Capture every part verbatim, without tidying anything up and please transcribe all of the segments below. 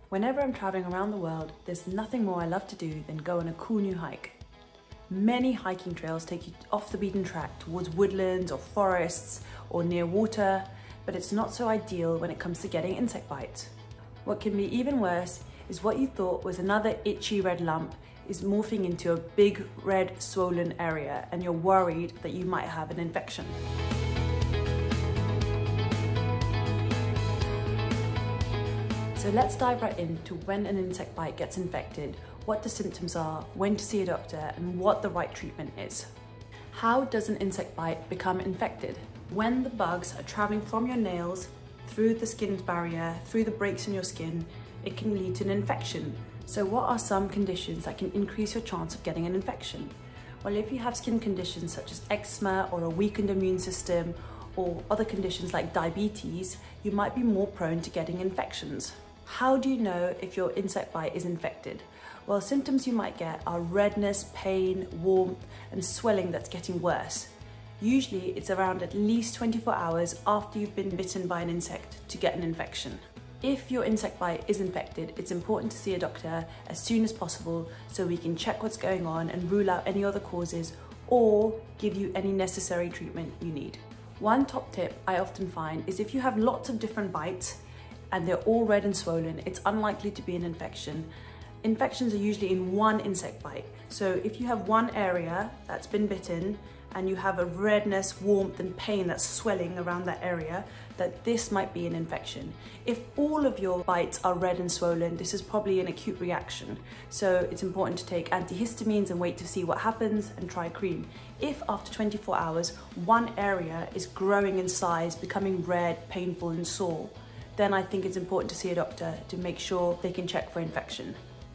Whenever I'm traveling around the world, there's nothing more I love to do than go on a cool new hike. Many hiking trails take you off the beaten track towards woodlands or forests or near water, but it's not so ideal when it comes to getting insect bites. What can be even worse is what you thought was another itchy red lump is morphing into a big red swollen area, and you're worried that you might have an infection. So let's dive right into when an insect bite gets infected, what the symptoms are, when to see a doctor, and what the right treatment is. How does an insect bite become infected? When the bugs are traveling from your nails, through the skin barrier, through the breaks in your skin, it can lead to an infection. So what are some conditions that can increase your chance of getting an infection? Well, if you have skin conditions such as eczema or a weakened immune system, or other conditions like diabetes, you might be more prone to getting infections. How do you know if your insect bite is infected? Well, symptoms you might get are redness, pain, warmth, and swelling that's getting worse. Usually it's around at least twenty-four hours after you've been bitten by an insect to get an infection. If your insect bite is infected, it's important to see a doctor as soon as possible so we can check what's going on and rule out any other causes or give you any necessary treatment you need. One top tip I often find is if you have lots of different bites and they're all red and swollen, it's unlikely to be an infection. Infections are usually in one insect bite. So if you have one area that's been bitten and you have a redness, warmth and pain that's swelling around that area, that this might be an infection. If all of your bites are red and swollen, this is probably an acute reaction. So it's important to take antihistamines and wait to see what happens and try cream. If after twenty-four hours, one area is growing in size, becoming red, painful and sore, then I think it's important to see a doctor to make sure they can check for infection.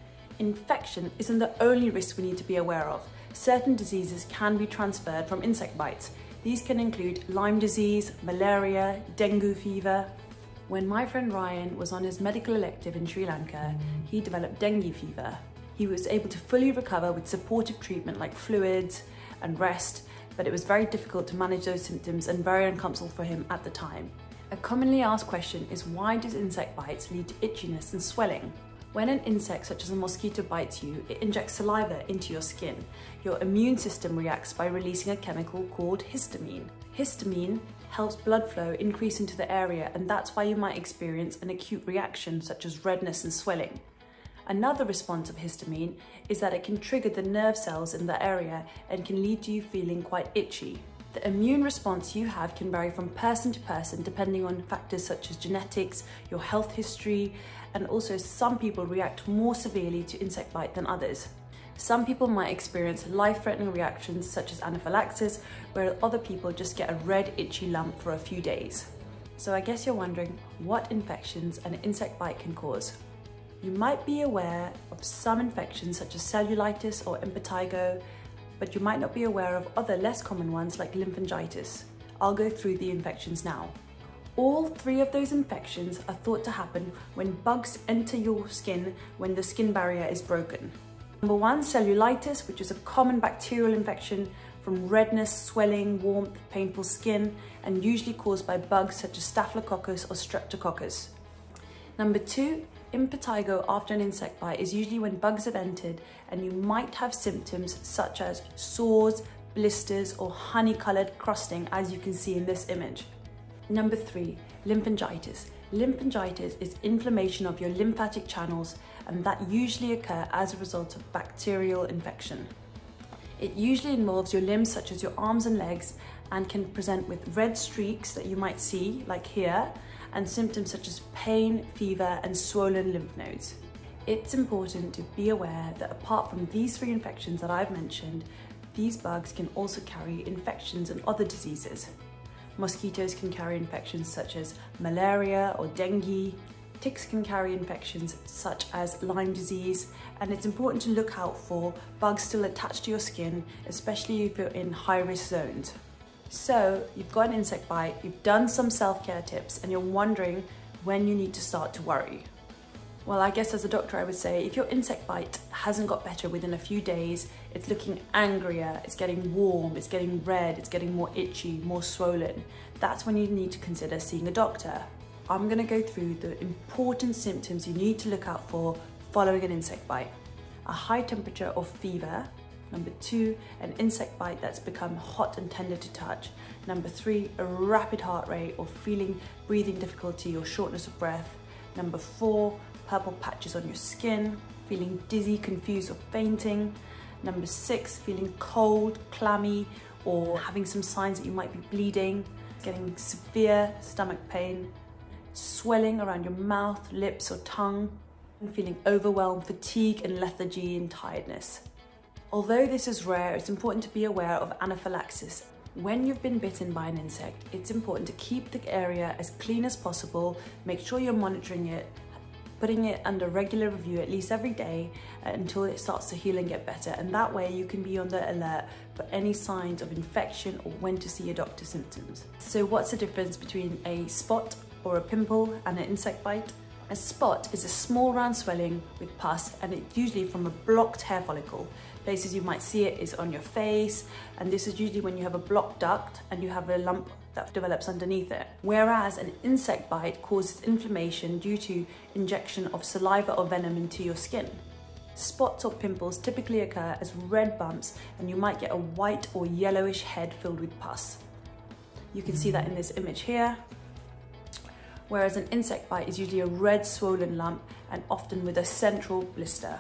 Infection isn't the only risk we need to be aware of. Certain diseases can be transferred from insect bites. These can include Lyme disease, malaria, dengue fever. When my friend Ryan was on his medical elective in Sri Lanka, he developed dengue fever. He was able to fully recover with supportive treatment like fluids and rest, but it was very difficult to manage those symptoms and very uncomfortable for him at the time. A commonly asked question is, why does insect bites lead to itchiness and swelling? When an insect such as a mosquito bites you, it injects saliva into your skin. Your immune system reacts by releasing a chemical called histamine. Histamine helps blood flow increase into the area, and that's why you might experience an acute reaction such as redness and swelling. Another response of histamine is that it can trigger the nerve cells in the area and can lead to you feeling quite itchy. The immune response you have can vary from person to person depending on factors such as genetics, your health history, and also some people react more severely to insect bite than others. Some people might experience life-threatening reactions such as anaphylaxis, where other people just get a red itchy lump for a few days. So I guess you're wondering what infections an insect bite can cause. You might be aware of some infections such as cellulitis or impetigo, but you might not be aware of other less common ones like lymphangitis. I'll go through the infections now. All three of those infections are thought to happen when bugs enter your skin when the skin barrier is broken. Number one, cellulitis, which is a common bacterial infection from redness, swelling, warmth, painful skin, and usually caused by bugs such as Staphylococcus or Streptococcus. Number two, impetigo after an insect bite is usually when bugs have entered and you might have symptoms such as sores, blisters, or honey-colored crusting, as you can see in this image. Number three, lymphangitis. Lymphangitis is inflammation of your lymphatic channels, and that usually occur as a result of bacterial infection. It usually involves your limbs such as your arms and legs and can present with red streaks that you might see, like here, and symptoms such as pain, fever, and swollen lymph nodes. It's important to be aware that apart from these three infections that I've mentioned, these bugs can also carry infections and other diseases. Mosquitoes can carry infections such as malaria or dengue. Ticks can carry infections such as Lyme disease, and it's important to look out for bugs still attached to your skin, especially if you're in high-risk zones. So you've got an insect bite, you've done some self-care tips, and you're wondering when you need to start to worry. Well, I guess as a doctor I would say if your insect bite hasn't got better within a few days, it's looking angrier, it's getting warm, it's getting red, it's getting more itchy, more swollen, that's when you need to consider seeing a doctor. I'm going to go through the important symptoms you need to look out for following an insect bite. A high temperature or fever. Number two, an insect bite that's become hot and tender to touch. Number three, a rapid heart rate or feeling breathing difficulty or shortness of breath. Number four, purple patches on your skin, feeling dizzy, confused or fainting. Number six, feeling cold, clammy, or having some signs that you might be bleeding, getting severe stomach pain, swelling around your mouth, lips or tongue, and feeling overwhelmed, fatigue and lethargy and tiredness. Although this is rare, it's important to be aware of anaphylaxis. When you've been bitten by an insect, it's important to keep the area as clean as possible, make sure you're monitoring it, putting it under regular review at least every day until it starts to heal and get better. And that way you can be on the alert for any signs of infection or when to see a doctor symptoms. So what's the difference between a spot or a pimple and an insect bite? A spot is a small round swelling with pus, and it's usually from a blocked hair follicle. Places you might see it is on your face, and this is usually when you have a blocked duct and you have a lump that develops underneath it. Whereas an insect bite causes inflammation due to injection of saliva or venom into your skin. Spots or pimples typically occur as red bumps, and you might get a white or yellowish head filled with pus. You can see that in this image here. Whereas an insect bite is usually a red swollen lump and often with a central blister.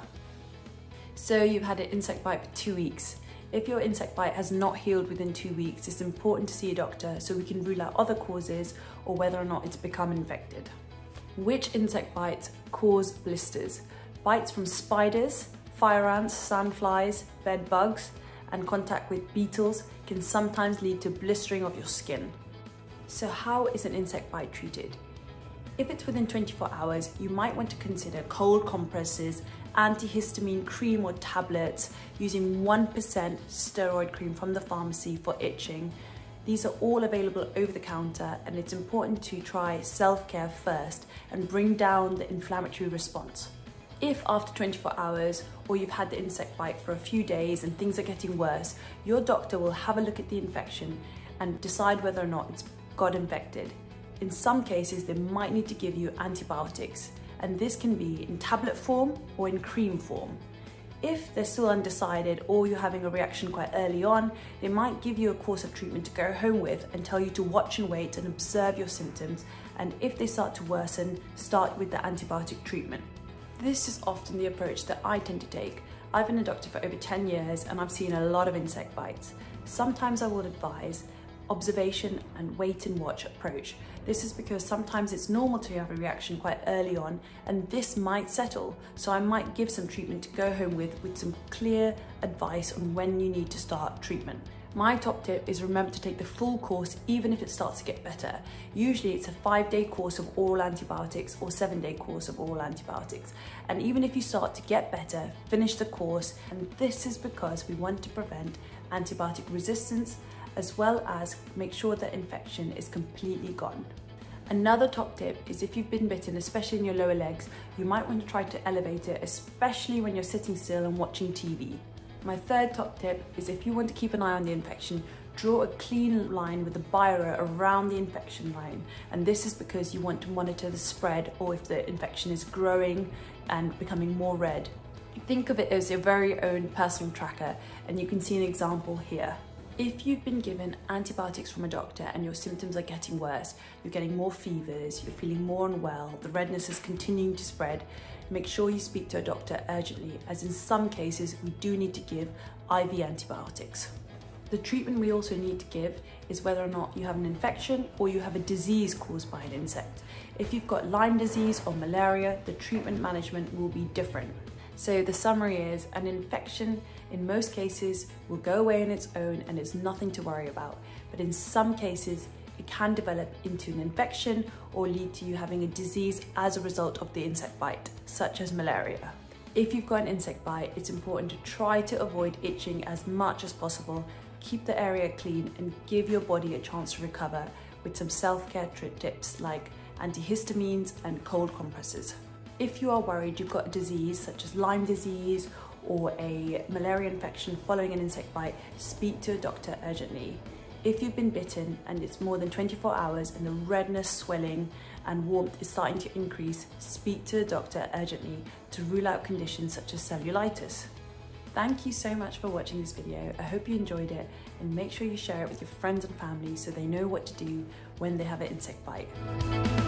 So you've had an insect bite for two weeks. If your insect bite has not healed within two weeks, it's important to see a doctor so we can rule out other causes or whether or not it's become infected. Which insect bites cause blisters? Bites from spiders, fire ants, sandflies, bed bugs, and contact with beetles can sometimes lead to blistering of your skin. So how is an insect bite treated? If it's within twenty-four hours, you might want to consider cold compresses, antihistamine cream or tablets, using one percent steroid cream from the pharmacy for itching. These are all available over the counter, and it's important to try self-care first and bring down the inflammatory response. If after twenty-four hours or you've had the insect bite for a few days and things are getting worse, your doctor will have a look at the infection and decide whether or not it's got infected. In some cases, they might need to give you antibiotics, and this can be in tablet form or in cream form. If they're still undecided or you're having a reaction quite early on, they might give you a course of treatment to go home with and tell you to watch and wait and observe your symptoms, and if they start to worsen, start with the antibiotic treatment. This is often the approach that I tend to take. I've been a doctor for over ten years and I've seen a lot of insect bites. Sometimes I will advise observation and wait and watch approach. This is because sometimes it's normal to have a reaction quite early on, and this might settle. So I might give some treatment to go home with, with some clear advice on when you need to start treatment. My top tip is remember to take the full course even if it starts to get better. Usually it's a five day course of oral antibiotics or seven day course of oral antibiotics. And even if you start to get better, finish the course. And this is because we want to prevent antibiotic resistance, as well as make sure that infection is completely gone. Another top tip is if you've been bitten, especially in your lower legs, you might want to try to elevate it, especially when you're sitting still and watching T V. My third top tip is if you want to keep an eye on the infection, draw a clean line with a biro around the infection line. And this is because you want to monitor the spread or if the infection is growing and becoming more red. Think of it as your very own personal tracker, and you can see an example here. If you've been given antibiotics from a doctor and your symptoms are getting worse, you're getting more fevers, you're feeling more unwell, the redness is continuing to spread, make sure you speak to a doctor urgently, as in some cases we do need to give I V antibiotics. The treatment we also need to give is whether or not you have an infection or you have a disease caused by an insect. If you've got Lyme disease or malaria, the treatment management will be different. So the summary is, an infection in most cases will go away on its own and it's nothing to worry about. But in some cases, it can develop into an infection or lead to you having a disease as a result of the insect bite, such as malaria. If you've got an insect bite, it's important to try to avoid itching as much as possible, keep the area clean and give your body a chance to recover with some self-care tips like antihistamines and cold compresses. If you are worried you've got a disease such as Lyme disease or a malaria infection following an insect bite, speak to a doctor urgently. If you've been bitten and it's more than twenty-four hours and the redness, swelling and warmth is starting to increase, speak to a doctor urgently to rule out conditions such as cellulitis. Thank you so much for watching this video. I hope you enjoyed it, and make sure you share it with your friends and family so they know what to do when they have an insect bite.